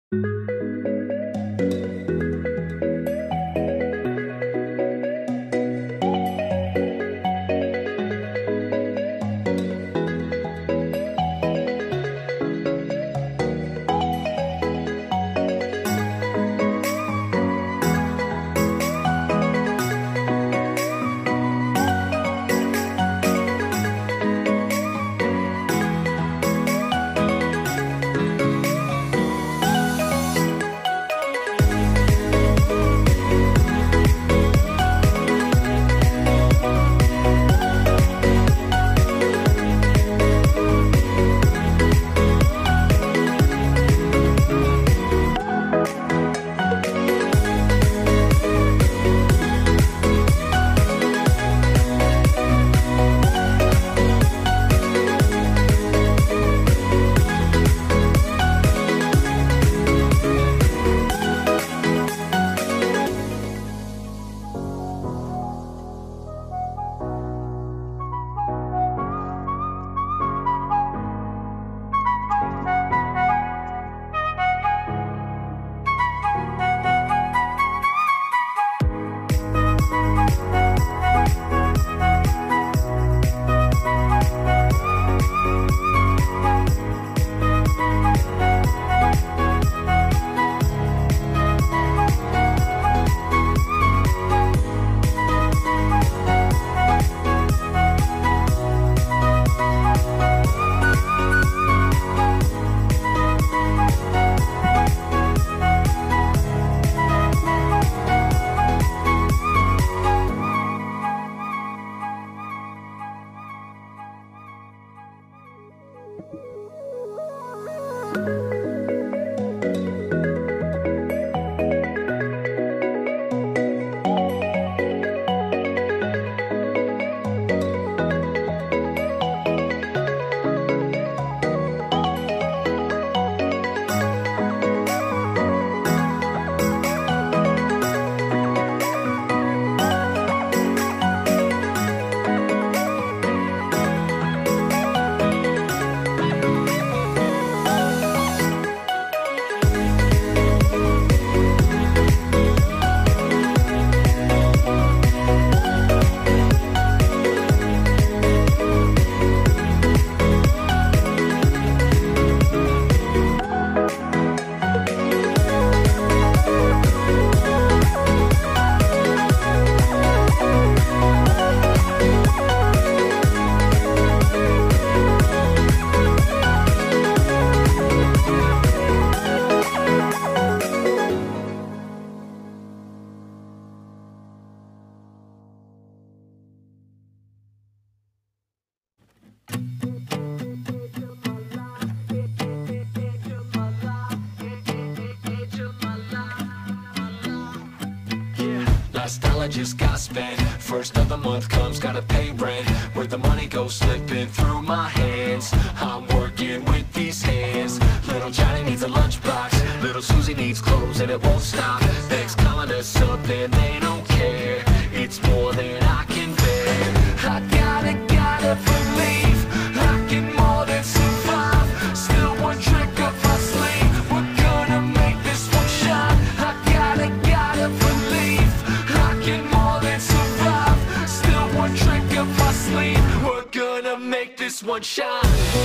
Last dollar just got spent. First of the month comes, gotta pay rent. Where the money goes slipping through my hands. I'm working with these hands. Little Johnny needs a lunchbox. Little Susie needs clothes and it won't stop. Thanks calling us up and they don't care. It's more than I can bear. I gotta believe I can more than survive. Still one trick up my sleeve. We're gonna make this one shine. I gotta believe I can more than survive. Still one trick up my sleeve. We're gonna make this one shine.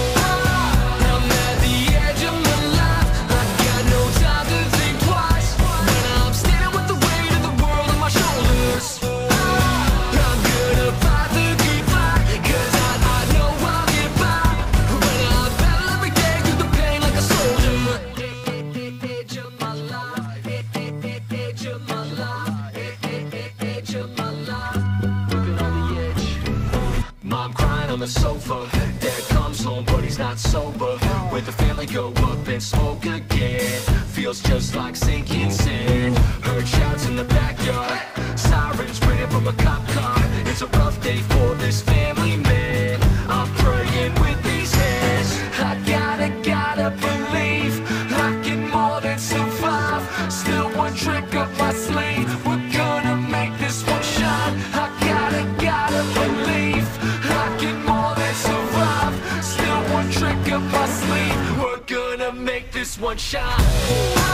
I'm at the edge of my life. I got no time to think twice. When I'm standing with the weight of the world on my shoulders, I'm gonna fight the good fight, 'cause I know I'll get by. When I battle every day through the pain like a soldier. Edge of my life, edge of my life, edge of my life. Living on the edge. Mom crying on the sofa. Dad comes home but he's not sober. Where the family go up and smoke again. Feels just like sinking sand. Heard shouts in the backyard. Sirens ringing from a cop car. It's a rough day for this family, man. I'm praying with these hands. I gotta believe I can more than survive. Still one trick up my sleeve. We're gonna make this one shine. I gotta believe I can more than survive. Still one trick up my sleeve. We're gonna make this one shine.